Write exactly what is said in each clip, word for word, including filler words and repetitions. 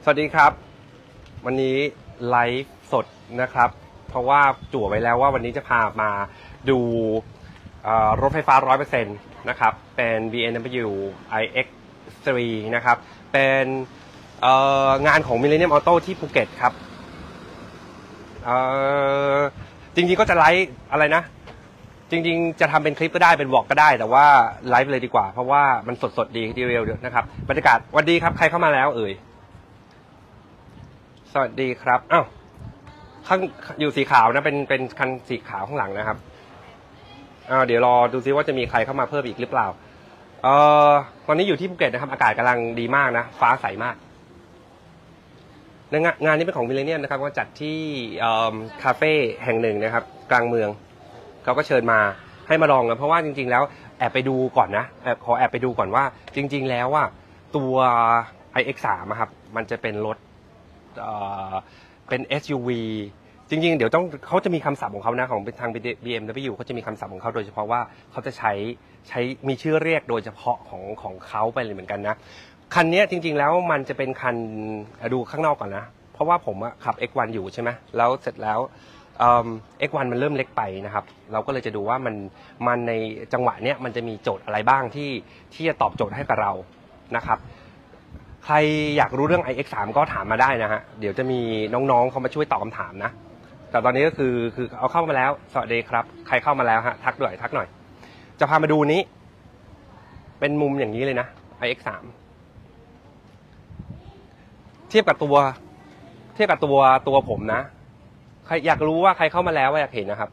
สวัสดีครับวันนี้ไลฟ์สดนะครับเพราะว่าจั่วไว้แล้วว่าวันนี้จะพามาดูรถไฟฟ้า ร้อยเปอร์เซ็นต์ นะครับเป็น บี เอ็ม ดับเบิลยู ไอ เอ็กซ์ ทรี นะครับเป็นงานของ Millennium Auto ที่ภูเก็ตครับจริงๆก็จะไลฟ์อะไรนะจริงๆจะทำเป็นคลิปก็ได้เป็นวอล์กก็ได้แต่ว่าไลฟ์เลยดีกว่าเพราะว่ามันสดๆดีดีเร็วนะครับบรรยากาศวันดีครับใครเข้ามาแล้วเอ่ยสวัสดีครับอ้าวข้างอยู่สีขาวนะเป็นเป็นคันสีขาวข้างหลังนะครับอ่าเดี๋ยวรอดูซิว่าจะมีใครเข้ามาเพิ่มอีกหรือเปล่าเอ่อตอนนี้อยู่ที่ภูเก็ตนะครับอากาศกำลังดีมากนะฟ้าใสมากงานงานนี้เป็นของมิลเลนเนียมนะครับก็จัดที่คาเฟ่แห่งหนึ่งนะครับกลางเมืองเขาก็เชิญมาให้มาลองกันเพราะว่าจริงๆแล้วแอบไปดูก่อนนะแอบขอแอบไปดูก่อนว่าจริงๆแล้วว่าตัว ไอ เอ็กซ์ ทรี ครับมันจะเป็นรถเอ่อเป็น เอส ยู วี จริงๆเดี๋ยวต้องเขาจะมีคำศัพท์ของเขานะของทาง บี เอ็ม ดับเบิลยู เขาจะมีคำศัพท์ของเขาโดยเฉพาะว่าเขาจะใช้ใช้มีชื่อเรียกโดยเฉพาะของของเขาไปเลยเหมือนกันนะคันนี้จริงๆแล้วมันจะเป็นคันดูข้างนอกก่อนนะเพราะว่าผมขับ เอ็กซ์ วัน อยู่ใช่ไหมแล้วเสร็จแล้วเอ็กซ์ วัน มันเริ่มเล็กไปนะครับเราก็เลยจะดูว่ามันมันในจังหวะเนี้ยมันจะมีโจทย์อะไรบ้างที่ที่จะตอบโจทย์ให้กับเรานะครับใครอยากรู้เรื่อง ไอ เอ็กซ์ ทรี ก็ถามมาได้นะฮะเดี๋ยวจะมีน้องๆเขามาช่วยตอบคำถามนะแต่ตอนนี้ก็คือคือเอาเข้ามาแล้วสวัสดีครับใครเข้ามาแล้วฮะทักหน่อยทักหน่อยจะพามาดูนี้เป็นมุมอย่างนี้เลยนะ ไอ เอ็กซ์ ทรี เทียบกับตัวเทียบกับตัวตัวผมนะใครอยากรู้ว่าใครเข้ามาแล้วอยากเห็นนะครับ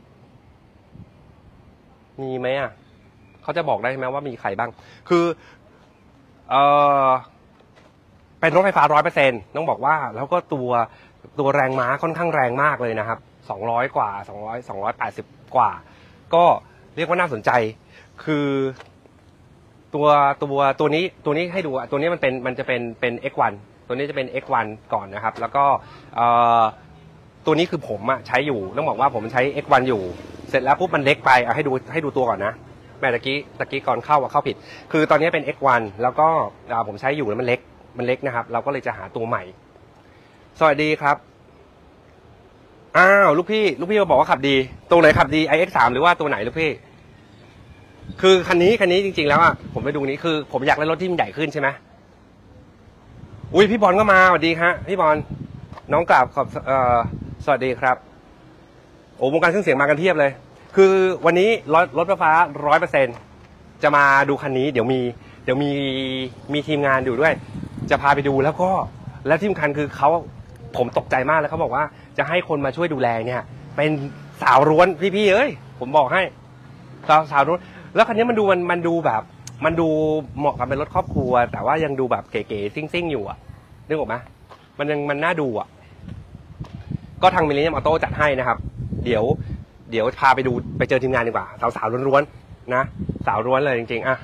มีไหมอ่ะเขาจะบอกได้ไหมว่ามีใครบ้างคือเออเป็นรถไฟฟ้า ร้อยเปอร์เซ็นต์ ต้องบอกว่าแล้วก็ตัวตัวแรงม้าค่อนข้างแรงมากเลยนะครับสองร้อยกว่าสองร้อย สองร้อยแปดสิบกว่าก็เรียกว่าน่าสนใจคือตัวตัวตัวนี้ตัวนี้ให้ดูตัวนี้มันเป็นมันจะเป็นเป็น เอ็กซ์ วัน ตัวนี้จะเป็น เอ็กซ์ วัน ก่อนนะครับแล้วก็ตัวนี้คือผมอะใช้อยู่ต้องบอกว่าผมใช้ เอ็กซ์ วัน อยู่เสร็จแล้วปุ๊บมันเล็กไปเอาให้ดูให้ดูตัวก่อนนะแม่ตะกี้ตะกี้ก่อนเข้าอะเข้าผิดคือตอนนี้เป็น เอ็กซ์ วัน แล้วก็ผมใช้อยู่แล้วมันเล็กมันเล็กนะครับเราก็เลยจะหาตัวใหม่สวัสดีครับอ้าวลูกพี่ลูกพี่มาบอกว่าขับดีตรงไหนขับดี ไอ เอ็กซ์ ทรี หรือว่าตัวไหนลูกพี่คือคันนี้คันนี้จริงๆแล้วอะผมไปดูนี้คือผมอยากได้รถที่มันใหญ่ขึ้นใช่ไหมอุ้ยพี่บอลก็มาสวัสดีครับพี่บอลน้องกราบขอบเอ่อสวัสดีครับโอ้วงการเครื่องเสียงมากันเพียบเลยคือวันนี้รถรถไฟฟ้า ร้อยเปอร์เซ็นต์ จะมาดูคันนี้เดี๋ยวมีเดี๋ยวมีมีทีมงานอยู่ด้วยจะพาไปดูแล้วก็แล้วที่สำคัญคือเขาผมตกใจมากแล้วเขาบอกว่าจะให้คนมาช่วยดูแลเนี่ยเป็นสาวร้วนพี่ๆเอ้ยผมบอกให้สาวสาวร้วนแล้วคันนี้มันดูมันมันดูแบบมันดูเหมาะกับเป็นรถครอบครัวแต่ว่ายังดูแบบเก๋ๆซิ่งๆอยู่อ่ะนึกออกไหมมันยังมันน่าดูอ่ะก็ทาง Millennium Auto จัดให้นะครับเดี๋ยวเดี๋ยวพาไปดูไปเจอทีมงานดีกว่าสาวๆล้วนๆนะสาวล้วนเลยจริงๆอ่ะ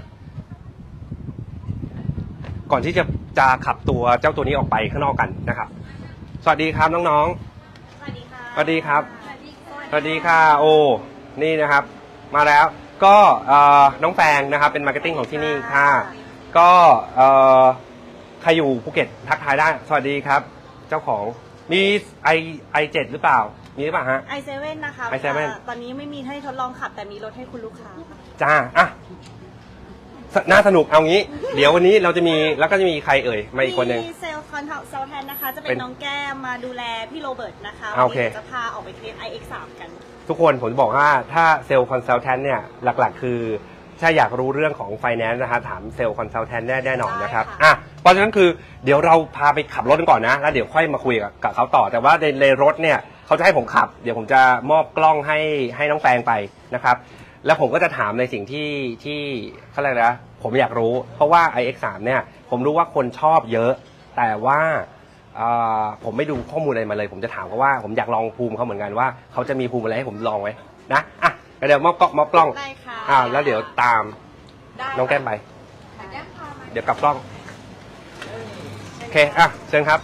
ก่อนที่จะจะขับตัวเจ้าตัวนี้ออกไปข้างนอกกันนะครับสวัสดีครับน้องๆสวัสดีค่ะสวัสดีครับสวัสดีค่ะโอ้นี่นะครับมาแล้วก็น้องแฟงนะครับเป็นมาร์เก็ตติ้งของที่นี่ค่ะก็ใครอยู่ภูเก็ตทักทายได้สวัสดีครับเจ้าของมีไอไอเจ็ดหรือเปล่ามีหรือเปล่าฮะไอเซเว่นนะคะไอเซเว่นตอนนี้ไม่มีให้ทดลองขับแต่มีรถให้คุณลูกค้าจ้าอ่ะน่าสนุกเอางี้เดี๋ยววันนี้เราจะมีแล้วก็จะมีใครเอ่ยมาอีกคนหนึ่งมีเซลล์คอนเซลแทนนะคะจะเป็นน้องแก้มมาดูแลพี่โรเบิร์ตนะคะวันนี้จะพาออกไปเทส ไอ เอ็กซ์ ทรี กันทุกคนผมจะบอกว่าถ้าเซลล์คอนซัลแทนเนี่ยหลักๆคือถ้าอยากรู้เรื่องของไฟแนนซ์นะคะถามเซลล์คอนซัลแทนแน่แน่นอนนะครับอ่ะเพราะฉะนั้นคือเดี๋ยวเราพาไปขับรถกันก่อนนะแล้วเดี๋ยวค่อยมาคุยกับกับเขาต่อแต่ว่าในในรถเนี่ยเขาจะให้ผมขับเดี๋ยวผมจะมอบกล้องให้ให้น้องแฟงไปนะครับแล้วผมก็จะถามในสิ่งที่ที่เขาเรียกนะผมอยากรู้เพราะว่า ไอ เอ็กซ์ ทรี เนี่ยผมรู้ว่าคนชอบเยอะแต่ว่าผมไม่ดูข้อมูลอะไรมาเลยผมจะถามเขาว่าผมอยากลองภูมิเขาเหมือนกันว่าเขาจะมีภูมิอะไรให้ผมลองไว้นะอ่ะเดี๋ยวมอบกล้องมอบกล้องอ่าแล้วเดี๋ยวตามน้องแก้มไปเดี๋ยวกลับกล้องโอเคอ่ะเชิญครับ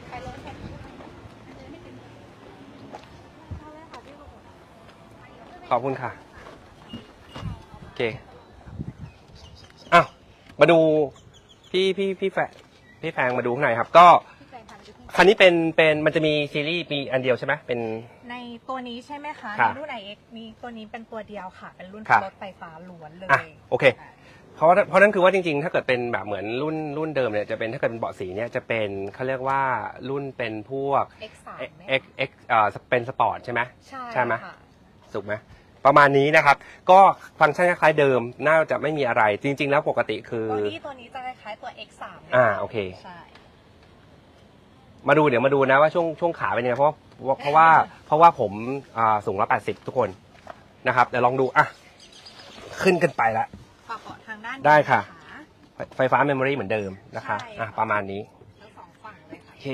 ขอบคุณค่ะโอเคอ้าวมาดูพี่พี่พี่แฟพี่แฟงมาดูข้างในครับก็คันนี้เป็นเป็นมันจะมีซีรีส์มีอันเดียวใช่ไหมเป็นในตัวนี้ใช่ไหมคะในรุ่น ไอ เอ็กซ์ มีตัวนี้เป็นตัวเดียวค่ะเป็นรุ่นรถไฟฟ้าล้วนเลยโอเคเพราะเพราะนั้นคือว่าจริงๆถ้าเกิดเป็นแบบเหมือนรุ่นรุ่นเดิมเนี่ยจะเป็นถ้าเกิดเป็นเบาะสีเนี่ยจะเป็นเขาเรียกว่ารุ่นเป็นพวกเอ็กซ์ สาม X X เอ่อเป็นสปอร์ตใช่ไหมใช่ใช่ไหมสุกไหมประมาณนี้นะครับก็ฟังก์ชันคล้ายๆเดิมน่าจะไม่มีอะไรจริงๆแล้วปกติคือตัวนี้ตัวนี้จะคล้ายๆตัว เอ็กซ์ สามอ่าโอเคใช่มาดูเดี๋ยวมาดูนะว่าช่วงช่วงขาเป็นยังไงเพราะเพราะว่าเพราะว่าผมอ่าสูงร้อยแปดสิบทุกคนนะครับเดี๋ยวลองดูอ่ะขึ้นกันไปละขอทางด้านได้ค่ะไฟฟ้าเมมโมรี่เหมือนเดิมนะคะอ่ะประมาณนี้ทั้งสองฝั่งเลยค่ะโอเค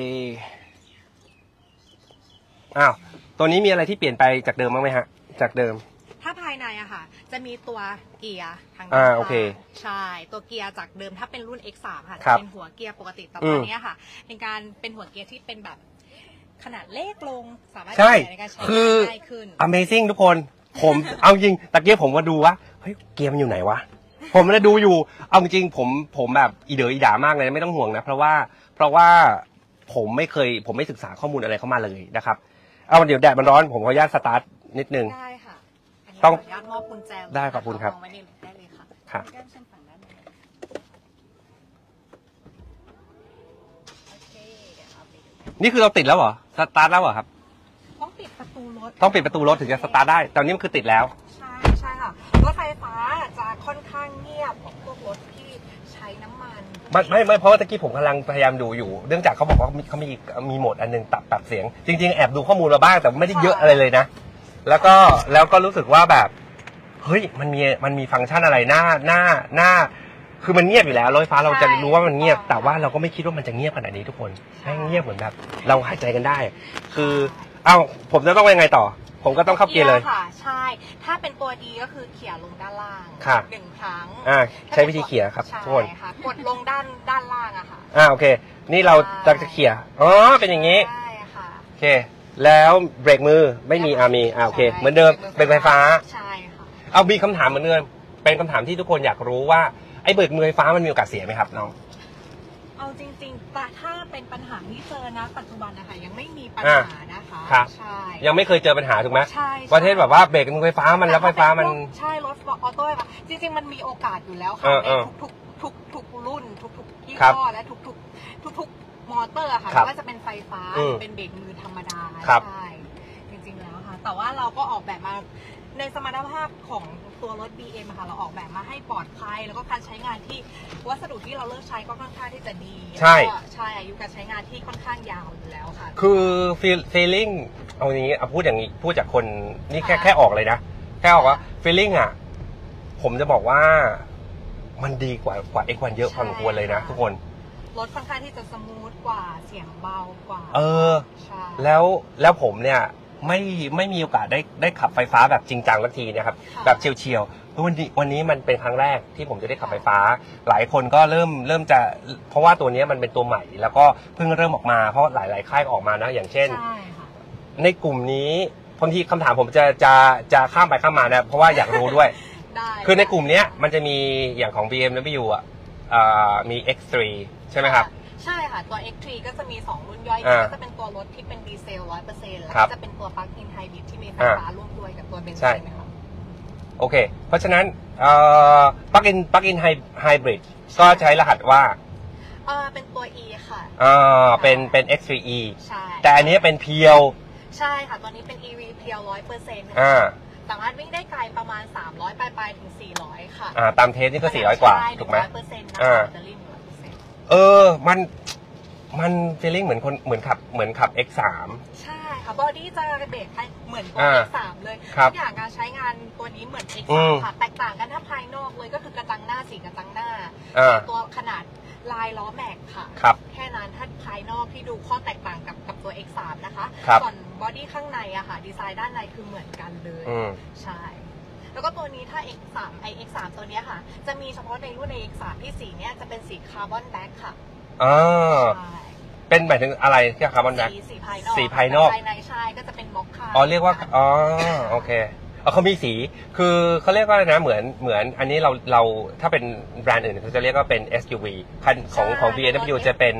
อ้าวตัวนี้มีอะไรที่เปลี่ยนไปจากเดิมบ้างไหมฮะจากเดิมถ้าภายในอะค่ะจะมีตัวเกียร์ทางด้านข้างใช่ตัวเกียร์จากเดิมถ้าเป็นรุ่น เอ็กซ์ สาม ค่ะจะเป็นหัวเกียร์ปกติแต่ตอนนี้ค่ะเป็นการเป็นหัวเกียร์ที่เป็นแบบขนาดเล็กลงสามารถใช้ในการใช้งานได้ขึ้น Amazing ทุกคนผมเอาจริงตะเกียบผมมาดูว่าเฮ้ยเกียร์มันอยู่ไหนวะผมไม่ได้ดูอยู่เอาจริงผมผมแบบอีเดออีด่ามากเลยไม่ต้องห่วงนะเพราะว่าเพราะว่าผมไม่เคยผมไม่ศึกษาข้อมูลอะไรเข้ามาเลยนะครับเอาเดี๋ยวแดดมันร้อนผมขออนุญาตสตาร์ทนิดนึงได้ค่ะต้องญาตมอบกุญแจได้ขอบคุณครับได้เลยค่ะค่ะนี่คือเราติดแล้วเหรอสตาร์ทแล้วเหรอครับต้องปิดประตูรถต้องปิดประตูรถถึงจะสตาร์ทได้ตอนนี้มันคือติดแล้วใช่ใช่ค่ะรถไฟฟ้าจะค่อนข้างเงียบกว่าพวกรถที่ใช้น้ำมันไม่ไม่ไม่เพราะว่าตะกี้ผมกำลังพยายามดูอยู่เนื่องจากเขาบอกว่าเขามีมีโหมดอันนึงตัดตัดเสียงจริงๆแอบดูข้อมูลมาบ้างแต่ไม่ได้เยอะอะไรเลยนะแล้วก็แล้วก็รู้สึกว่าแบบเฮ้ยมันมีมันมีฟังก์ชันอะไรหน้าหน้าหน้าคือมันเงียบอยู่แล้วรถไฟฟ้าเราจะรู้ว่ามันเงียบแต่ว่าเราก็ไม่คิดว่ามันจะเงียบขนาดนี้ทุกคนให้เงียบเหมือนแบบเราหายใจกันได้คือเอ้าผมจะต้องยังไงต่อผมก็ต้องเข้าเกียร์เลยค่ะใช่ถ้าเป็นตัวดีก็คือเขี่ยลงด้านล่างหนึ่งครั้งอ่าใช้วิธีเขี่ยครับทุกคนกดลงด้านด้านล่างอะค่ะอ่าโอเคนี่เราจะเขี่ยอ๋อเป็นอย่างนี้ใช่ค่ะโอเคแล้วเบรกมือไม่มีอามีอ่าโอเคเหมือนเดิมเป็นไฟฟ้าใช่ค่ะเอามีคำถามเหมือนเดิมเป็นคำถามที่ทุกคนอยากรู้ว่าไอ้เบรกมือไฟฟ้ามันมีโอกาสเสียไหมครับน้องเอาจริงๆแต่ถ้าเป็นปัญหาที่เจอนะปัจจุบันนะคะยังไม่มีปัญหานะคะใช่ยังไม่เคยเจอปัญหาถูกไหมใช่ประเทศแบบว่าเบรกมือไฟฟ้ามันแล้วไฟฟ้ามันใช่รถออโต้ค่ะจริงๆมันมีโอกาสอยู่แล้วค่ะในทุกๆทุกทุกรุ่นทุกๆยี่ห้อและทุกทุกทุกๆมอเตอร์ค่ะว่าจะเป็นไฟฟ้าเป็นเบรกมือธรรมดาใช่จริงๆแล้วค่ะแต่ว่าเราก็ออกแบบมาในสมรรถภาพของตัวรถ บี เอ็ม ค่ะเราออกแบบมาให้ปลอดภัยแล้วก็การใช้งานที่วัสดุที่เราเลือกใช้ก็ค่อนข้างที่จะดีใช่ใช่อายุการใช้งานที่ค่อนข้างยาวอยู่แล้วค่ะคือฟีลฟีลลิ่งเอาอย่างนี้เอาพูดอย่างนี้พูดจากคนนี่แค่แค่ออกเลยนะแค่ออกว่าฟีลลิ่งอ่ะผมจะบอกว่ามันดีกว่ากว่า เอ็กซ์ วัน เยอะพอสมควรเลยนะทุกคนรถค่อนข้างที่จะสมูทกว่าเสียงเบากว่าเออแล้วแล้วผมเนี่ยไม่ไม่มีโอกาสได้ได้ขับไฟฟ้าแบบจริงจังสักทีนะครับแบบเฉียวๆวันนี้วันนี้มันเป็นครั้งแรกที่ผมจะได้ขับไฟฟ้าหลายคนก็เริ่มเริ่มจะเพราะว่าตัวนี้มันเป็นตัวใหม่แล้วก็เพิ่งเริ่มออกมาเพราะหลายๆค่ายออกมานะอย่างเช่นในกลุ่มนี้บางทีคำถามผมจะจะจะข้ามไปข้ามมานะเพราะว่าอยากรู้ด้วยคือในกลุ่มนี้มันจะมีอย่างของ บี เอ็ม ดับเบิลยู อ่ะมี เอ็กซ์ ทรี ใช่ไหมครับใช่ค่ะตัว เอ็กซ์ ทรี ก็จะมีสองรุ่นย่อยก็จะเป็นตัวรถที่เป็นดีเซล ร้อยเปอร์เซ็นต์ แล้วก็จะเป็นตัวปลั๊กอินไฮบริดที่มีไฟฟ้าร่วมด้วยกับตัวเบนซินนะคะโอเคเพราะฉะนั้นปลั๊กอินปลั๊กอินไฮบริดก็ใช้รหัสว่าเออเป็นตัว E ค่ะอ่าเป็นเป็น เอ็กซ์ ทรี อีใช่แต่อันนี้เป็นเพียวใช่ค่ะตัวนี้เป็น อี วี เพียว ร้อยเปอร์เซ็นต์อ่าสามารถวิ่งได้ไกลประมาณสามร้อยปลายๆถึงสี่ร้อยค่ะอ่าตามเทสนี่ก็สี่ร้อยกว่าถูกไหมร้อยเปอร์เซ็นต์นะคะแบตเตอรี่หนึ่งร้อยเปอร์เซ็นต์เออมันมันฟีลลิ่งเหมือนคนเหมือนขับเหมือนขับ เอ็กซ์ สามใช่ค่ะบอดี้จะเบรกเหมือนตัว เอ็กซ์ สาม เลยทุกอย่างการใช้งานตัวนี้เหมือน เอ็กซ์ สาม ค่ะแตกต่างกันถ้าภายนอกเลยก็คือกระจังหน้าสีกระจังหน้าตัวขนาดลายล้อแม็กค่ะแค่นั้นถ้าภายนอกที่ดูข้อแตกต่างกับกับตัว เอ็กซ์ สาม นะคะส่วนบอดี้ข้างในอะค่ะดีไซน์ด้านในคือเหมือนกันเลยใช่แล้วก็ตัวนี้ถ้า เอ็กซ์ สาม ไอ เอ็กซ์ สาม ตัวนี้ค่ะจะมีเฉพาะในรุ่น เอ็กซ์ สาม ที่สีเนี้ยจะเป็นสีคาร์บอนแบล็คค่ะอ๋อเป็นหมายถึงอะไรที่คาร์บอนแบล็คสีภายนอกสีภายนอกภายในใช่ก็จะเป็นม็อกคาอ๋อเรียกว่าอ๋อโอเคเอาเขามีสีคือเขาเรียกว่าอะไรนะเหมือนเหมือนอันนี้เราเราถ้าเป็นแบรนด์อื่นเขาจะเรียกว่าเป็น เอส ยู วี คันของของ บี เอ็ม ดับเบิลยู จะเป็น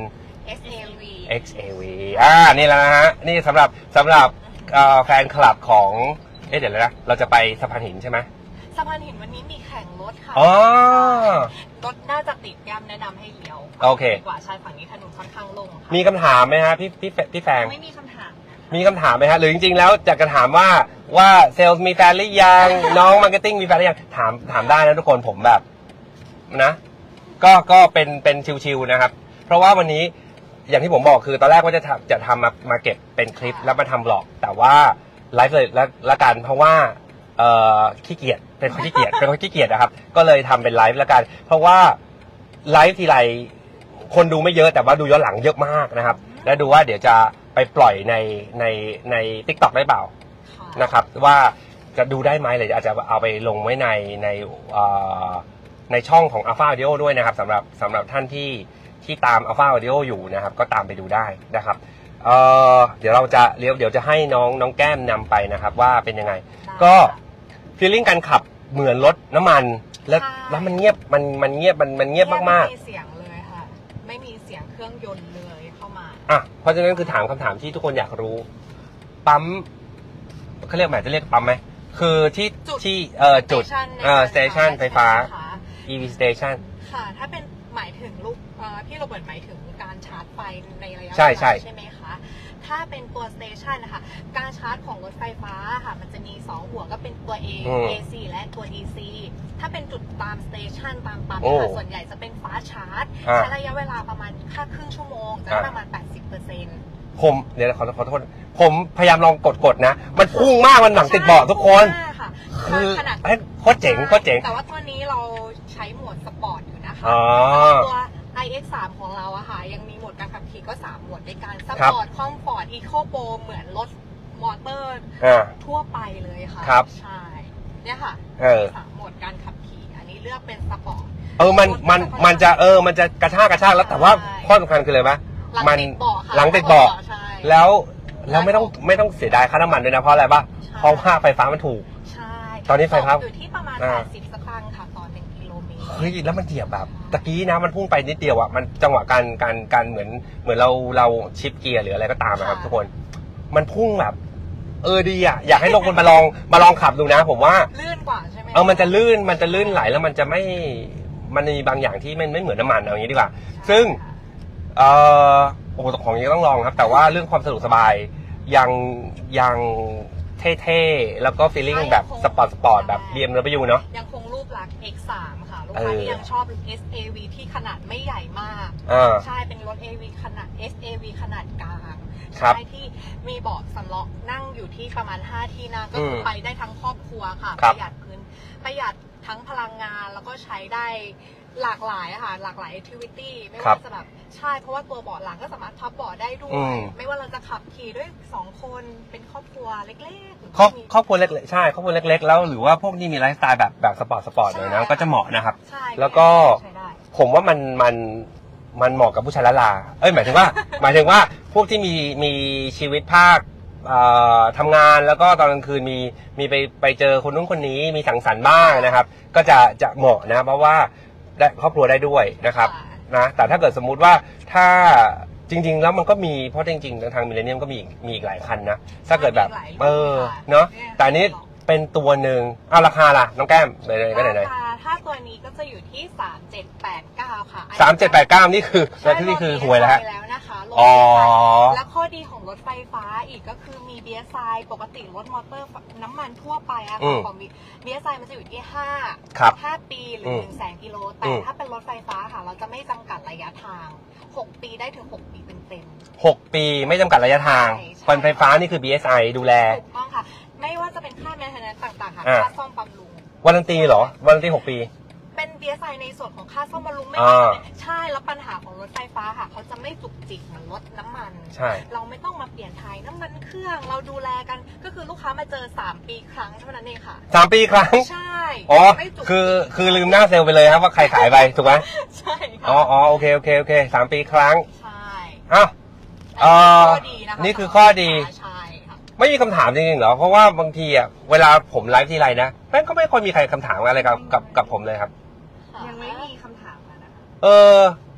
เอส เอ วีเอ็กซ์ เอ วี อ่านี่แล้วนะฮะนี่สำหรับสำหรับแฟนคลับของเอ๊ะเดี๋ยวนะเราจะไปสะพานหินใช่ไหมสะพานหินวันนี้มีแข่งรถค่ะอ๋อรถน่าจะติดย่ำแนะนำให้เลี้ยวโอเคดีกว่าชายฝั่งนี้ถนนค่อนข้างโล่งค่ะมีคำถามไหมฮะพี่พี่พี่แฟงไม่มีคำถามมีคำถามไหมฮะหรือจริงๆแล้วจะกระถามว่าว่าเซลล์มีแฟนหรือยังน้องมาร์เก็ตติ้งมีแฟนหรือยังถามถามได้นะทุกคนผมแบบนะก็ก็เป็นเป็นชิวๆนะครับเพราะว่าวันนี้อย่างที่ผมบอกคือตอนแรกว่าจะทำจะทำมามาเก็บเป็นคลิปแล้วมาทำบล็อกแต่ว่าไลฟ์เลยละละกันเพราะว่าเอ่อขี้เกียจเป็นคนขี้เกียจเป็นคนขี้เกียจนะครับก็เลยทำเป็นไลฟ์ละกันเพราะว่าไลฟ์ทีไรคนดูไม่เยอะแต่ว่าดูย้อนหลังเยอะมากนะครับแล้วดูว่าเดี๋ยวจะไปปล่อยในในใน ติ๊กต็อก ได้เปล่านะครับว่าจะดูได้ไหมหรืออาจจะเอาไปลงไว้ในในในช่องของ Alpha Audio ด้วยนะครับสำหรับสำหรับท่านที่ที่ตาม Alpha Audio อยู่นะครับก็ตามไปดูได้นะครับเอ่อเดี๋ยวเราจะเดี๋ยวเดี๋ยวจะให้น้องน้องแก้มนำไปนะครับว่าเป็นยังไงก็ฟีลลิ่งการขับเหมือนรถน้ำมันแล้วแล้วมันเงียบมันมันเงียบมันมันเงียบมากๆไม่มีเสียงเลยค่ะไม่มีเสียงเครื่องยนต์เลยเข้ามาอ่ะเพราะฉะนั้นคือถามคำถามที่ทุกคนอยากรู้ปั๊มเขาเรียกหมายจะเรียกปั๊มไหมคือที่ที่เอ่อจุดเอ่อสเตชันไฟฟ้า อี วี station ค่ะถ้าเป็นหมายถึงลูกพี่โรเบิร์ตหมายถึงการชาร์จไฟในระยะใช่ใช่ใช่ไหมคะถ้าเป็นตัวสเตชันนะคะการชาร์จของรถไฟฟ้าค่ะมันจะมีสองหัวก็เป็นตัว A เอ ซี และตัว ดี ซี ถ้าเป็นจุดตามสเตชันตามปั๊มค่ะส่วนใหญ่จะเป็นฟ้าชาร์จใช้ระยะเวลาประมาณค่าครึ่งชั่วโมงจะประมาณ แปดสิบเปอร์เซ็นต์ผมเดี๋ยวขอขอโทษผมพยายามลองกดๆนะมันพุ่งมากมันหนังติดเบาะทุกคนคือโคตรเจ๋งโคตรเจ๋งแต่ว่าตอนนี้เราใช้โหมดสปอร์ตอยู่นะคะตัว ไอ เอ็กซ์ สาม ของเราอะค่ะยังมีโหมดการขับขี่ก็สามโหมดในการสปอร์ตคอมฟอร์ตอีโคโปรเหมือนรถมอเตอร์ทั่วไปเลยค่ะใช่เนี่ยค่ะสามโหมดการขับขี่อันนี้เลือกเป็นสปอร์ตเออมันมันมันจะเออมันจะกระชากกระชากแล้วแต่ว่าข้อสำคัญคืออะไรไหมมันหลังติดเบาะแล้วแล้วไม่ต้องไม่ต้องเสียดายค่าน้ำมันด้วยนะเพราะอะไรป่ะเพราะค่าไฟฟ้ามันถูกใช่ตอนนี้ไฟฟ้าอยู่ที่ประมาณแปดสิบสตางค์ค่ะต่อหนึ่งกิโลเมตรเฮ้ยแล้วมันเหยียบแบบตะกี้นะมันพุ่งไปนิดเดียวอ่ะมันจังหวะการการการเหมือนเหมือนเราเราชิปเกียร์หรืออะไรก็ตามนะครับทุกคนมันพุ่งแบบเออดีอ่ะอยากให้ลงคนมาลองมาลองขับดูนะผมว่าลื่นกว่าใช่ไหมเออมันจะลื่นมันจะลื่นไหลแล้วมันจะไม่มันมีบางอย่างที่มันไม่เหมือนน้ำมันเอาอย่างนี้ดีกว่าซึ่งเออโอ้ของนี้ต้องลองครับแต่ว่าเรื่องความสะดวกสบายยังยังเท่ๆแล้วก็ฟีลลิ่งแบบสปอร์ตสปอร์ตแบบ บี เอ็ม ดับเบิลยู เนาะยังคงรูปลักษณ์ เอ็กซ์ สาม ค่ะลูกค้าที่ยังชอบ เอส เอ วี ที่ขนาดไม่ใหญ่มากใช่เป็นรถ เอ วี ขนาด เอส เอ วี ขนาดกลางใช่ที่มีเบาะสำรองนั่งอยู่ที่ประมาณห้าที่นั่งก็คือไปได้ทั้งครอบครัวค่ะประหยัดพื้นประหยัดทั้งพลังงานแล้วก็ใช้ได้หลากหลายค่ะหลากหลายแอคทิวิตี้ไม่ว่าจะแบบใช่เพราะว่าตัวเบาะหลังก็สามารถพับเบาะได้ด้วยไม่ว่าเราจะขับขี่ด้วยสองคนเป็นครอบครัวเล็กๆครอบครอบครัวเล็กๆใช่ครอบครัวเล็กๆแล้วหรือว่าพวกที่มีไลฟ์สไตล์แบบแบบสปอร์ตสปอร์ตเลยนะก็จะเหมาะนะครับแล้วก็ผมว่ามันมันมันเหมาะกับผู้ชายละลาเอ้ยหมายถึงว่าหมายถึงว่าพวกที่มีมีชีวิตภาคทำงานแล้วก็ตอนกลางคืนมีมีไปไปเจอคนนู้นคนนี้มีสังสรรค์บ้างนะครับก็จะจะเหมาะนะเพราะว่าได้ครอบครัวได้ด้วยนะครับนะแต่ถ้าเกิดสมมุติว่าถ้าจริงๆแล้วมันก็มีเพราะจริงๆทางมิลเลนเนียมก็มีมีอีกหลายคันนะถ้าเกิดแบบเออเนาะแต่นี้เป็นตัวหนึ่งเอาราคาล่ะน้องแก้มไหนๆก็ไหนๆถ้าตัวนี้ก็จะอยู่ที่สามเจ็ดแปดเก้าค่ะสามเจ็ดแปดเก้านี่คือแล้วที่นี่คือหวยแล้วฮะอ๋อแล้วข้อดีของรถไฟฟ้าอีกก็คือมี บี เอส ไอ ปกติรถมอเตอร์น้ำมันทั่วไปอะของ บี เอส ไอ มันจะอยู่ที่ห้า ห้าปีหรือหนึ่งแสนกิโลแต่ถ้าเป็นรถไฟฟ้าค่ะเราจะไม่จำกัดระยะทางหกปีได้ถึงหกปีเต็มๆหกปีไม่จำกัดระยะทางคนไฟฟ้านี่คือ บี เอส ไอ ดูแลถูกต้องค่ะไม่ว่าจะเป็นค่าแมนเทนแนนซ์ต่างๆค่ะค่าซ่อมบำรุงวารันตีเหรอวารันตีหกปีเป็น บี เอส ไอ ในส่วนของค่าซ่อมบำรุงไม่ใช่แล้วปัญหาของรถไฟฟ้าค่ะเขาจะไม่จุกจิกเหมือนรถน้ำมันใช่เราไม่ต้องมาเปลี่ยนถ่ายน้ำมันเครื่องเราดูแลกันก็คือลูกค้ามาเจอสามปีครั้งเท่านั้นเองค่ะสามปีครั้งใช่อ๋อคือคือลืมหน้าเซลล์ไปเลยครับว่าใครขายไปถูกไหมใช่อ๋ออ๋อโอเคโอเคโอเคสามปีครั้งใช่อ้าวเออนี่คือข้อดีใช่ค่ะไม่มีคำถามจริงๆเหรอเพราะว่าบางทีอ่ะเวลาผมไลฟ์ที่ไรนะแม่งก็ไม่ค่อยมีใครคำถามอะไรกับกับกับผมเลยครับยังไม่มีคำถามนะเออ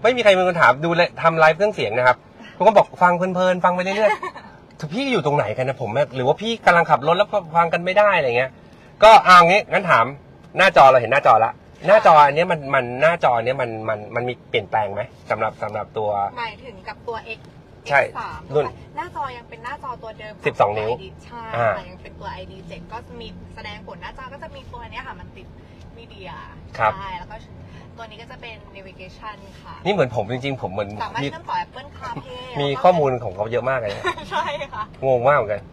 ไม่มีใครมีคนถามดูเลยทำไลฟ์เครื่องเสียงนะครับผมก็บอกฟังเพลินๆฟังไปเรื่อยๆพี่อยู่ตรงไหนกันนะผมหรือว่าพี่กำลังขับรถแล้วฟังกันไม่ได้อะไรเงี้ยก็เอางี้งั้นถามหน้าจอเราเห็นหน้าจอละหน้าจออันนี้มันมันหน้าจอเนี้ยมันมันมันมีเปลี่ยนแปลงไหมสำหรับสำหรับตัวหมายถึงกับตัว X ใช่รุ่นหน้าจอยังเป็นหน้าจอตัวเดิมสิบสองนิ้วใช่ยังเป็นตัว ไอ ดี เจ็ด ก็มีแสดงผลหน้าจอก็จะมีตัวนี้ค่ะมันติดมีเดียใช่แล้วก็ตัวนี้ก็จะเป็น navigation ค่ะนี่เหมือนผมจริงๆผมเหมือนสามารถเชื่อมต่อ Apple CarPlay มีข้อมูลของเขาเยอะมากเลยใช่ค่ะงงมากเหมือนกัน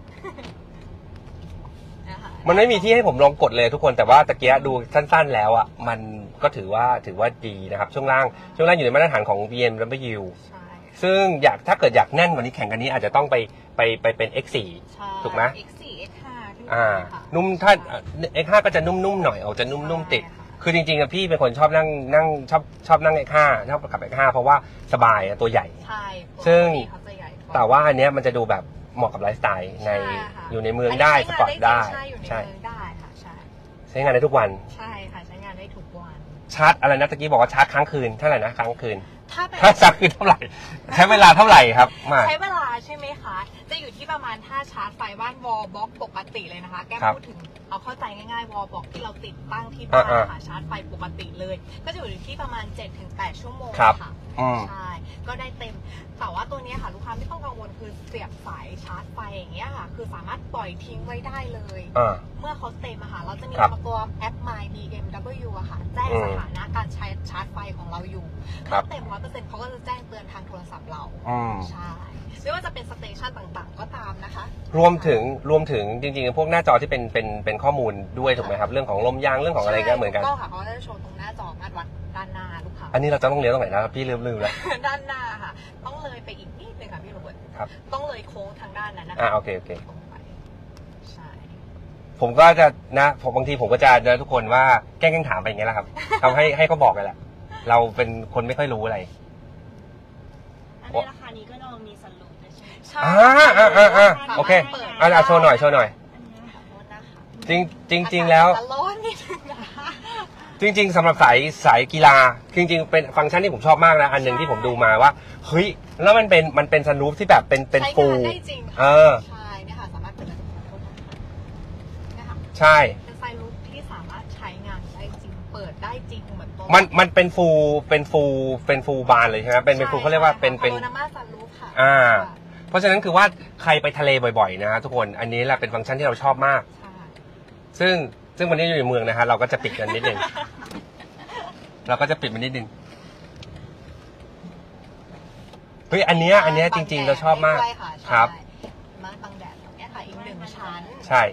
มันไม่มีที่ให้ผมลองกดเลยทุกคนแต่ว่าตะเกียดูสั้นๆแล้วอ่ะมันก็ถือว่าถือว่าดีนะครับช่วงล่างช่วงล่างอยู่ในมาตรฐานของ บี เอ็ม ดับเบิลยู ซึ่งอยากถ้าเกิดอยากแน่นกว่านี้แข่งกันนี้อาจจะต้องไปไปไปเป็น เอ็กซ์ โฟร์ ถูกไหมเอ็กซ์ โฟร์ เอ็กซ์ ไฟว์ ขึ้นอ่านุ่มถ้า เอ็กซ์ ไฟว์ ก็จะนุ่มๆหน่อยเอาจะนุ่มๆติดคือจริงๆอะพี่เป็นคนชอบนั่งนั่งชอบชอบนั่ง เอ็กซ์ ไฟว์ ชอบขับ เอ็กซ์ ไฟว์ เพราะว่าสบายตัวใหญ่ใช่ซึ่งแต่ว่าอันเนี้ยมันจะดูแบบเหมาะกับไลฟ์สไตล์ในอยู่ในเมืองได้สปอร์ตได้ใช่ได้ค่ะใช่ใช้งานได้ทุกวันใช่ค่ะใช้งานได้ทุกวันชาร์จอะไรนะตะกี้บอกว่าชาร์จค้างคืนเท่าไหร่นะค้างคืนถ้าถ้าชาร์จคืนเท่าไหร่ใช้เวลาเท่าไหร่ครับมาใช้เวลาใช่ไหมคะจะอยู่ที่ประมาณถ้าชาร์จไฟบ้านวอลบ็อกปกติเลยนะคะแก้พูดถึงเอาเข้าใจง่ายๆวอลบ็อกที่เราติดตั้งที่บ้านค่ะชาร์จไฟปกติเลยก็จะอยู่ที่ประมาณ เจ็ดถึงแปด ชั่วโมงค่ะใช่ก็ได้เต็มแต่ว่าตัวนี้ค่ะลูกค้าไม่ต้องกังวลคือเสียบสายชาร์จไฟอย่างเงี้ยค่ะคือสามารถปล่อยทิ้งไว้ได้เลยเมื่อเขาเต็มอะค่ะเราจะมีตัวแอป My บี เอ็ม ดับเบิลยู อะค่ะแจ้งสถานะการใช้ชาร์จไฟของเราอยู่ถ้าเต็ม ร้อยเปอร์เซ็นต์ เขาก็จะแจ้งเตือนทางโทรศัพท์เราใช่ไม่ว่าจะเป็นสเตชันต่างๆก็ตามนะคะรวมถึงรวมถึงจริงๆพวกหน้าจอที่เป็นเป็นเป็นข้อมูลด้วยถูกไหมครับเรื่องของลมยางเรื่องของอะไรก็เหมือนกันก็ค่ะเขาจะโชว์ตรงหน้าจอมาวัดด้านหน้าลูกค้าอันนี้เราจะต้องเลี้ยวตรงไหนนะครับพี่ลืมลืมแล้วด้านหน้าค่ะต้องเลยไปอีกนิดนึงค่ะพี่โรเบิร์ตครับต้องเลยโค้งทางด้านนั้นนะคะอ่าโอเคโอเคใช่ผมก็จะนะผมบางทีผมก็จะเจอทุกคนว่าแกล้งถามไปอย่างเงี้ยแหละครับทำให้ให้เขาบอกกันแหละเราเป็นคนไม่ค่อยรู้อะไรในราคานี้ก็ลองมีสรุปใช่อ่าอ่าอ่าอ่าโอเคอ่าโชว์หน่อยโชว์หน่อยจริงจริงจริงแล้วจริงๆสำหรับสายสายกีฬาจริงๆเป็นฟังก์ชันที่ผมชอบมากนะอันหนึ่งที่ผมดูมาว่าเฮ้ยแล้วมันเป็นมันเป็นซันรูฟที่แบบเป็นเป็นฟูลเออใช่เนี่ยค่ะสามารถเปิดได้นะคะใช่เป็นซันรูฟที่สามารถใช้งานได้จริงเปิดได้จริงเหมือนตัวมันมันเป็นฟูลเป็นฟูลเป็นฟูลบานเลยใช่ไหมเป็นเป็นฟูลเขาเรียกว่าเป็นเป็นโพโลนาม่าซันรูฟค่ะอ่าเพราะฉะนั้นคือว่าใครไปทะเลบ่อยๆนะทุกคนอันนี้แหละเป็นฟังก์ชันที่เราชอบมากซึ่งซึ่งวันนี้อยู่ในเมืองนะฮะเราก็จะปิดกันนิดนึงเราก็จะปิดมันนิดนึงเฮ้ยอันเนี้ยอันเนี้ยจริงๆเราชอบมากครับมาบังแดดตรงนี้ค่ะอีกหนึ่งชั้นใช่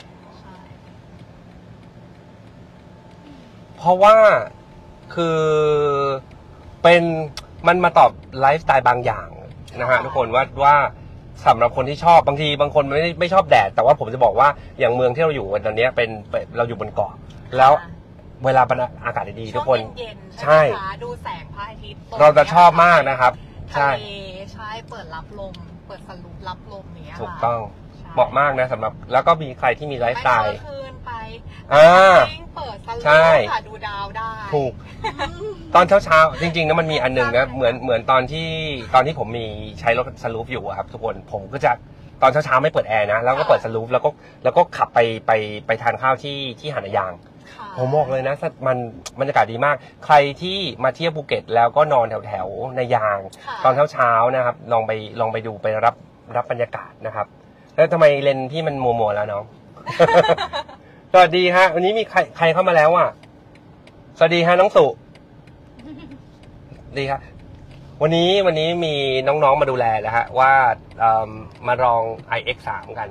เพราะว่าคือเป็นมันมาตอบไลฟ์สไตล์บางอย่างนะฮะทุกคนว่าว่าสำหรับคนที่ชอบบางทีบางคนไม่ไม่ชอบแดดแต่ว่าผมจะบอกว่าอย่างเมืองที่เราอยู่ตอนนี้เป็นเราอยู่บนเกาะแล้วเวลาอากาศดีๆทุกคนใช่ดูแสงพระอาทิตย์เราจะชอบมากนะครับใช่ใช่เปิดรับลมเปิดสลูปรับลมเนี้ยถูกต้องเหมาะมากนะสำหรับแล้วก็มีใครที่มีไลฟ์สไตล์คืนไปอ่าเปิดสลูปดูดาวได้ถูกตอนเช้าๆจริงๆนะมันมีอันหนึ่งนะเหมือนเหมือนตอนที่ตอนที่ผมมีใช้รถสลูปอยู่ครับทุกคนผมก็จะตอนเช้าๆไม่เปิดแอร์นะแล้วก็เปิดสลูปแล้วก็แล้วก็ขับไปไปไปทานข้าวที่ที่หาดนายางผมบอกเลยนะมันบรรยากาศดีมากใครที่มาเที่ยวภูเก็ตแล้วก็นอนแถวแถวในยางตอนเช้าๆนะครับลองไปลองไปดูไปรับรับบรรยากาศนะครับแล้วทำไมเลนที่มันมัวมัวแล้วน้อง สวัสดีฮะวันนี้มีใครใครเข้ามาแล้วอ่ะสวัสดีฮะน้องสุดีครับวันนี้วันนี้มีน้องๆมาดูแลแล้วฮะว่ามาลอง ไอ เอ็กซ์ สาม กัน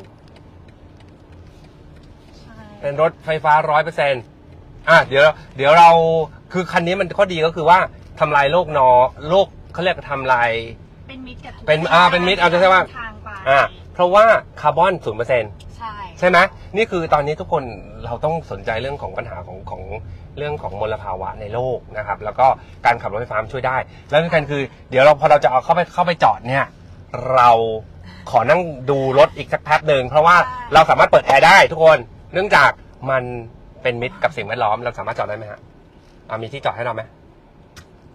เป็นรถไฟฟ้า ร้อยเปอร์เซ็นต์ อ่ะเดี๋ยวเดี๋ยวเราคือคันนี้มันข้อดีก็คือว่าทำลายโลกนอโลกเขาเรียกทำลายเป็นมิตรกับเป็นอ่าเป็นมิตรเอาจะใช่ว่าอ่าเพราะว่าคาร์บอน ศูนย์เปอร์เซ็นต์ ใช่ใช่ไหมนี่คือตอนนี้ทุกคนเราต้องสนใจเรื่องของปัญหาของของเรื่องของมลภาวะในโลกนะครับแล้วก็การขับรถไฟฟ้าช่วยได้แล้วที่สำคัญคือเดี๋ยวเราพอเราจะเอาเข้าไปเข้าไปจอดเนี่ยเราขอนั่งดูรถอีกสักแป๊บหนึ่งเพราะว่าเราสามารถเปิดแอร์ได้ทุกคนเนื่องจากมันเป็นมิตรกับสิ่งแวดล้อมเราสามารถจอดได้ไหมฮะมีที่จอดให้เราไหม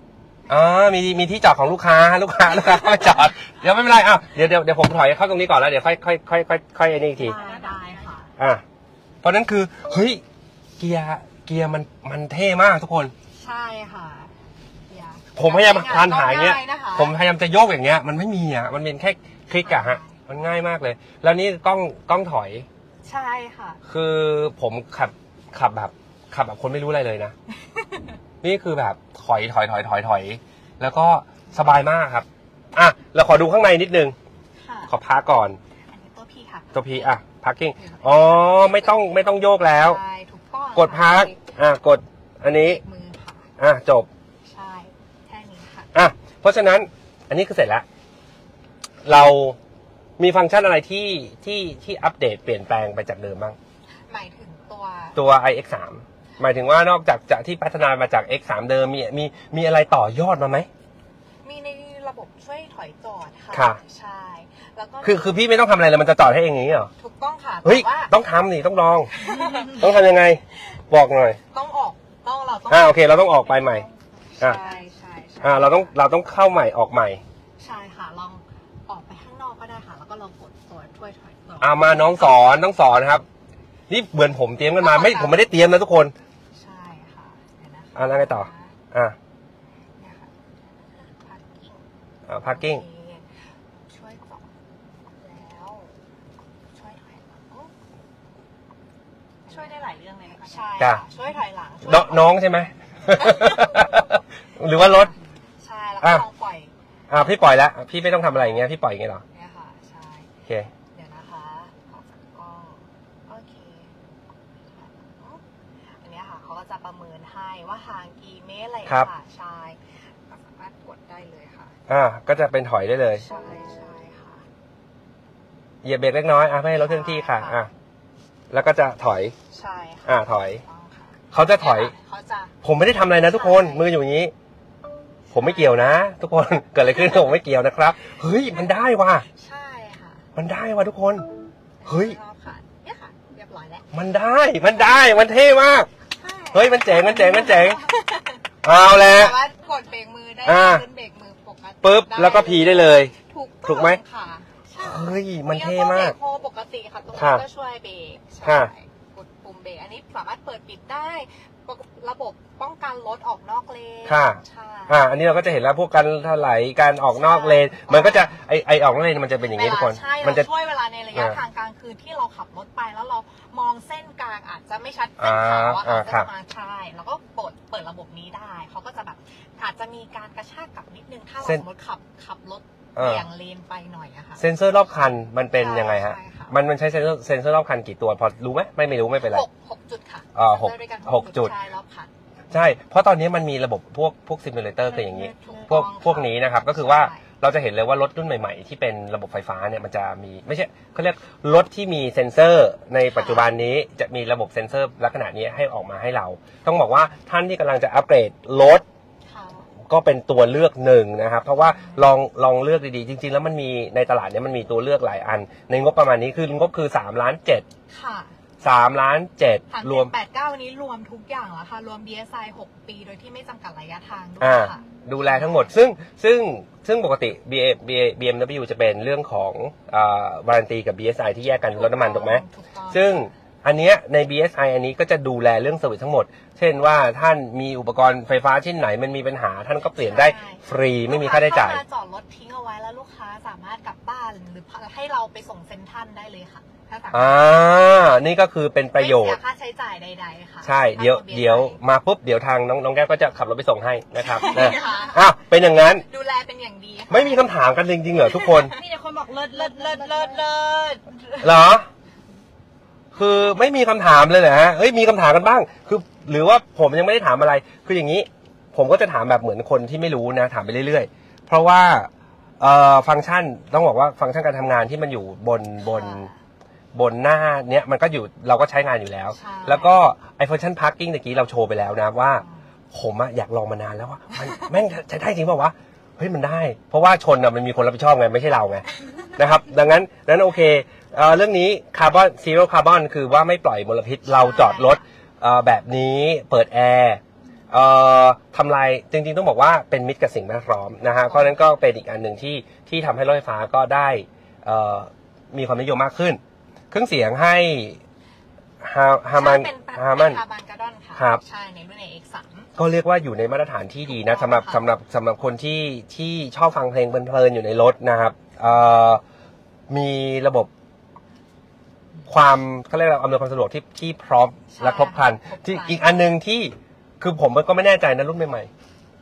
อ๋อมีมีที่จอดของลูกค้าลูกค้าลูกค้าเข้าจอดเดี๋ยวไม่เป็นไรอ้าวเดี๋ยวเดี๋ยวเดี๋ยวผมถอยเข้าตรงนี้ก่อนแล้วเดี๋ยวค่อยค่อยค่อยค่อยค่อยไอ้นี่อีกทีได้ค่ะอ่ะเพราะนั้นคือเฮ้ยเกียร์เกียร์มันมันเท่มากทุกคนใช่ค่ะผมพยายามทานหาอย่างเงี้ยผมพยายามจะโยกอย่างเงี้ยมันไม่มีอ่ะมันเป็นแค่คลิกอะฮะมันง่ายมากเลยแล้วนี่กล้องกล้องถอยใช่ค่ะคือผมขับขับแบบขับแบบคนไม่รู้อะไรเลยนะ นี่คือแบบถอยถอยถอยถอยถอยแล้วก็สบายมากครับอ่ะเราขอดูข้างในนิดนึงขอพักก่อนอันนี้ตัวพีค่ะตัวพีอ่ะพักกิ้งอ๋อไม่ต้องไม่ต้องโยกแล้วใช่ถูกต้องกดพักอ่ะกดอันนี้มือค่ะอ่ะจบใช่แค่นี้ค่ะอ่ะเพราะฉะนั้นอันนี้คือเสร็จแล้วเรามีฟังก์ชันอะไรที่ที่ที่อัปเดตเปลี่ยนแปลงไปจากเดิมบ้างหมายถึงตัวตัว ไอ เอ็กซ์ สาม หมายถึงว่านอกจากจะที่พัฒนามาจาก เอ็กซ์ สาม เดิมมีมีมีอะไรต่อยอดมาไหมมีในระบบช่วยถอยจอดค่ะค่ะใช่แล้วก็คือคือพี่ไม่ต้องทำอะไรเลยมันจะจอดให้เองอย่างนี้เหรอถูกต้องค่ะเฮ้ยต้องทำนี่ต้องลอง ต้องทำยังไงบอกหน่อยต้องออกต้องเราต้องอ่าโอเคเราต้องออกไปใหม่ใช่ใช่อ่าเราต้องเราต้องเข้าใหม่ออกใหม่ใช่ค่ะลองออกไปข้างนอกก็ได้ค่ะแล้วก็ลองกดตัวช่วยถอยจอดอ่ามาน้องสอนต้องสอนครับนี่เหมือนผมเตรียมกันมาไม่ผมไม่ได้เตรียมนะทุกคนใช่ค่ะอ่าแล้วไงต่ออ่าอ่าพาร์กิ้งช่วยจอดแล้วช่วยถอยหลังช่วยได้หลายเรื่องเลยนะคะใช่ช่วยถอยหลังน้องใช่ไหมหรือว่ารถใช่แล้วก็ลองปล่อยอ่าพี่ปล่อยแล้วพี่ไม่ต้องทำอะไรอย่างเงี้ยพี่ปล่อยอย่างเงี้ยหรอเนี่ยค่ะใช่โอเคเดี๋ยวนะคะออกจากกล้องโอเคอันนี้ค่ะเขาก็จะประเมินให้ว่าห่างกี่เมตรอะไรค่ะใช่สามารถกดได้เลยค่ะอ่าก็จะเป็นถอยได้เลยใช่ใช่ค่ะเหยียบเบรกเล็กน้อยอ่ะไม่ให้รถเคลื่อนที่ค่ะอ่ะแล้วก็จะถอยใช่อ่าถอยเขาจะถอยเขาจะผมไม่ได้ทำอะไรนะทุกคนมืออยู่อย่างนี้ผมไม่เกี่ยวนะทุกคนเกิดอะไรขึ้นผมไม่เกี่ยวนะครับเฮ้ยมันได้ว่ะใช่ค่ะมันได้ว่ะทุกคนเฮ้ยเนี่ยค่ะเรียบร้อยแล้วมันได้มันได้มันเท่มากเฮ้ยมันเจ๋งมันเจ๋งมันเจ๋งเอาแล้วสามารถกดเบรกมือได้ขึ้นเบรกมือปกติปึ๊บแล้วก็พีได้เลยถูกถูกไหมค่ะเฮ้ยมันเท่มากโฮปกติค่ะตรงนี้ก็ช่วยเบรกใช่กดปุ่มเบรกอันนี้สามารถเปิดปิดได้ระบบป้องกันรถออกนอกเลนค่ะอ่าอันนี้เราก็จะเห็นแล้วพวกการถลายการออกนอกเลนมันก็จะไอไอออกนอกเลนมันจะเป็นอย่างนี้ทุกคนมันจะช่วยเวลาในระยะทางกลางคืนที่เราขับรถไปแล้วเรามองเส้นกลางอาจจะไม่ชัดเส้นขาวอาจจะมาใช่แล้วก็เปิดเปิดระบบนี้ได้เขาก็จะแบบอาจจะมีการกระชากกลับนิดนึงถ้าเราสมมติขับขับรถเบี่ยงเลนไปหน่อยอะค่ะเซ็นเซอร์รอบคันมันเป็นยังไงฮะมันมันใช้เซ็นเซอร์เซ็นเซอร์รอบคันกี่ตัวพอรู้ไหมไม่ไม่รู้ไม่เป็นไรหกจุดค่ะอ่าหกหกจุดใช่รอบคันใช่เพราะตอนนี้มันมีระบบพวกพวกซิมูเลเตอร์คืออย่างนี้พวกพวกนี้นะครับก็คือว่าเราจะเห็นเลยว่ารถรุ่นใหม่ๆที่เป็นระบบไฟฟ้าเนี่ยมันจะมีไม่ใช่เขาเรียกรถที่มีเซ็นเซอร์ในปัจจุบันนี้จะมีระบบเซ็นเซอร์ลักษณะนี้ให้ออกมาให้เราต้องบอกว่าท่านที่กำลังจะอัปเกรดรถก็เป็นตัวเลือกหนึ่งนะครับเพราะว่าลองลองเลือกดีๆจริงๆแล้วมันมีในตลาดเนี้ยมันมีตัวเลือกหลายอันในงบประมาณนี้คืองบคือสามล้านเจ็ดค่ะสามล้านเจ็ดรวมแปดเก้าวันนี้รวมทุกอย่างแล้วค่ะรวม บี เอส ไอ หกปีโดยที่ไม่จำกัดระยะทางด้วยค่ะดูแลทั้งหมดซึ่งซึ่งซึ่งปกติ บี เอ็ม ดับเบิลยู จะเป็นเรื่องของอ่าวารันตีกับ บี เอส ไอ ที่แยกกันรถน้ำมันถูกไหมซึ่งอันเนี้ยใน บี เอส ไอ อันนี้ก็จะดูแลเรื่องเซอร์วิสทั้งหมดเช่นว่าท่านมีอุปกรณ์ไฟฟ้าชิ้นไหนมันมีปัญหาท่านก็เปลี่ยนได้ฟรีไม่มีค่าใช้จ่ายจอดรถทิ้งเอาไว้แล้วลูกค้าสามารถกลับบ้านหรือให้เราไปส่งเซ็นทรัลได้เลยค่ะอ่านี่ก็คือเป็นประโยชน์ไม่เสียค่าใช้จ่ายใดๆค่ะใช่เดี๋ยวเดี๋ยวมาปุ๊บเดี๋ยวทางน้องน้องแก้วก็จะขับรถไปส่งให้นะครับอ่ะเป็นอย่างนั้นดูแลเป็นอย่างดีไม่มีคำถามกันจริงๆเหรอทุกคนมีแต่คนบอกเลิศเลิศเลิศเลิศเลิศเหรอคือไม่มีคำถามเลยนะฮะเฮ้ยมีคำถามกันบ้างคือหรือว่าผมยังไม่ได้ถามอะไรคืออย่างนี้ผมก็จะถามแบบเหมือนคนที่ไม่รู้นะถามไปเรื่อยๆเพราะว่าเอ่อฟังก์ชันต้องบอกว่าฟังก์ชันการทำงานที่มันอยู่บนบนบนหน้าเนี้ยมันก็อยู่เราก็ใช้งานอยู่แล้วแล้วก็ไอฟังก์ชันพาร์กิ้งตะกี้เราโชว์ไปแล้วนะว่าผมอะอยากลองมานานแล้วว่ามันแม่งใช้ได้จริงเปล่าวะเฮ้ยมันได้เพราะว่าชนอะมันมีคนรับผิดชอบไงไม่ใช่เราไงนะครับดังนั้นดังนั้นโอเคเอ่อเรื่องนี้คาร์บอนซีโร่คาร์บอนคือว่าไม่ปล่อยมลพิษเราจอดรถเอ่อแบบนี้เปิดแอร์เอ่อทำลายจริงๆต้องบอกว่าเป็นมิตรกับสิ่งแวดล้อมนะฮะเพราะฉะนั้นก็เป็นอีกอันหนึ่งที่ที่ทำให้รถไฟฟ้าก็ได้เอ่อมีความนิยมมากขึ้นเครื่องเสียงให้ฮาฮามันฮามันฮามันการ์ดอนค่ะครับใช่ในรุ่น เอ เอ็กซ์ สามก็เรียกว่าอยู่ในมาตรฐานที่ดีนะสำหรับสำหรับสำหรับคนที่ที่ชอบฟังเพลงเพลินๆอยู่ในรถนะครับเอ่อมีระบบความเขาเรียกว่าอำนวยความสะดวกที่ที่พร้อมและครบครันที่อีกอันหนึ่งที่คือผมก็ไม่แน่ใจนะรุ่นใหม่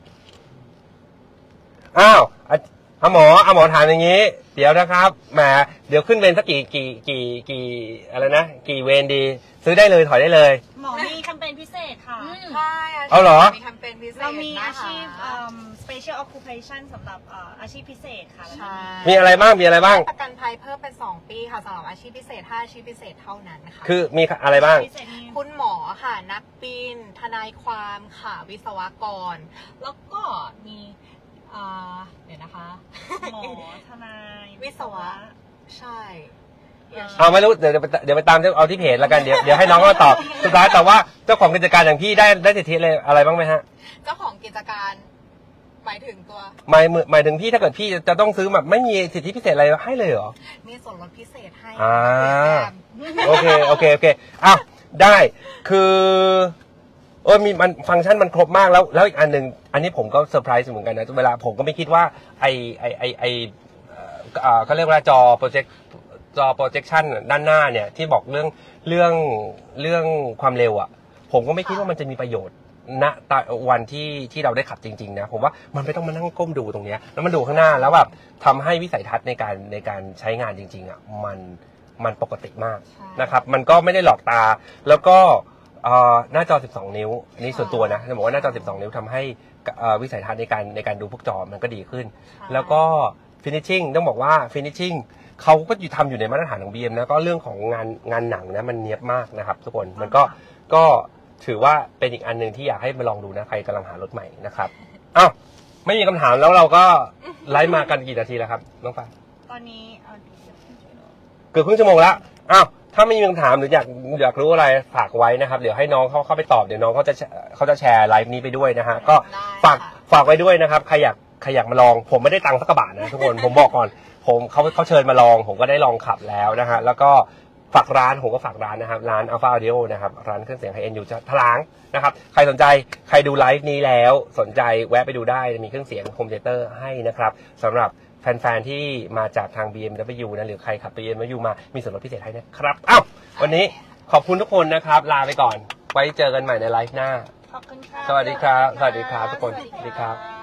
ๆอ้าวอาหมออาหมอถามอย่างนี้เดี๋ยวนะครับแหมเดี๋ยวขึ้นเวรสักกี่กี่กี่กี่อะไรนะกี่เวรดีซื้อได้เลยถอยได้เลยหมอมีแคมเปญพิเศษค่ะใช่เอาเหรอมีแคมเปญพิเศษเรามีนะคะอาชีพเอิ่ม special occupation สำหรับเอ่ออาชีพพิเศษค่ะใช่มีอะไรบ้างมีอะไรบ้างประกันภัยเพิ่มเป็นสองปีค่ะสำหรับอาชีพพิเศษห้าอาชีพพิเศษเท่านั้นค่ะคือมีอะไรบ้างพิเศษนี่คุณหมอค่ะนักบินทนายความค่ะวิศวกร แล้วก็มีอ่าเดี๋ยวนะคะหมอทนายวิศวะ ใช่เอาไม่รู้เดี๋ยวเดี๋ยวไปเดี๋ยวไปตามเอาที่เพจแล้วกันเดี๋ยวเดี๋ยวให้น้องเขาตอบสุดท้ายแต่ว่าเจ้าของกิจการอย่างพี่ได้ได้สิทธิอะไรอะไรบ้างไหมฮะเจ้าของกิจการหมายถึงตัวหมายหมายถึงพี่ถ้าเกิดพี่จะต้องซื้อแบบไม่มีสิทธิพิเศษอะไรให้เลยเหรอมีส่วนลดพิเศษให้อ่าแถมโอเคโอเคโอเคอ้าวได้คือเออมีมันฟังก์ชันมันครบมากแล้วแล้วอีกอันหนึ่งอันนี้ผมก็เซอร์ไพรส์เหมือนกันนะเวลาผมก็ไม่คิดว่าไอไอไอไอเอ่อเขาเรียกว่าจอโปรเจคจอโปรเจคชันด้านหน้าเนี่ยที่บอกเรื่องเรื่องเรื่องความเร็วอ่ะผมก็ไม่คิดว่ามันจะมีประโยชน์ณตอนวันที่ที่เราได้ขับจริงๆนะผมว่ามันไม่ต้องมานั่งก้มดูตรงเนี้ยแล้วมันดูข้างหน้าแล้วแบบทำให้วิสัยทัศน์ในการในการใช้งานจริงๆอ่ะมันมันปกติมากนะครับมันก็ไม่ได้หลอกตาแล้วก็หน้าจอสิบสองนิ้วอันนี้ส่วนตัวนะจะบอกว่าหน้าจอสิบสองนิ้วทำให้วิสัยทัศน์ในการในการดูพวกจอมันก็ดีขึ้นแล้วก็ finishing ต้องบอกว่า finishing เขาก็อยู่ทำอยู่ในมาตรฐานของ บี เอ็ม นะก็เรื่องของงานงานหนังนะมันเนียบมากนะครับทุกคนมันก็ก็ถือว่าเป็นอีกอันหนึ่งที่อยากให้มาลองดูนะใครกำลังหารถใหม่นะครับอ้าวไม่มีคำถามแล้วเราก็ไลฟ์มากันกี่นาทีแล้วครับน้องฟ้าตอนนี้เอ่อเกือบครึ่งชั่วโมงแล้วอ้าวถ้าไม่มีคำถามหรืออยากอยากรู้อะไรฝากไว้นะครับเดี๋ยวให้น้องเขาเข้าไปตอบเดี๋ยวน้องเขาจะเขาจะแชร์ไลฟ์นี้ไปด้วยนะฮะก็ฝากฝากไว้ด้วยนะครับใครอยากใครอยากมาลองผมไม่ได้ตังค์สักกระบาทนะทุกคนผมบอกก่อนผมเขาเขาเชิญมาลองผมก็ได้ลองขับแล้วนะฮะแล้วก็ฝากร้านผมก็ฝากร้านนะครับร้าน Alpha Audio นะครับร้านเครื่องเสียงไฮเอ็นอยู่ทลางนะครับใครสนใจใครดูไลฟ์นี้แล้วสนใจแวะไปดูได้มีเครื่องเสียงโฮมเทเตอร์ให้นะครับสำหรับแฟนๆที่มาจากทาง บี เอ็ม ดับเบิลยู นะหรือใครขับ บี เอ็ม ดับเบิลยู มามีส่วนลดพิเศษให้นะครับอ้าววันนี้ขอบคุณทุกคนนะครับลาไปก่อนไว้เจอกันใหม่ในไลฟ์หน้าขอบคุณค่ะสวัสดีครับสวัสดีครับทุกคนสวัสดีครับ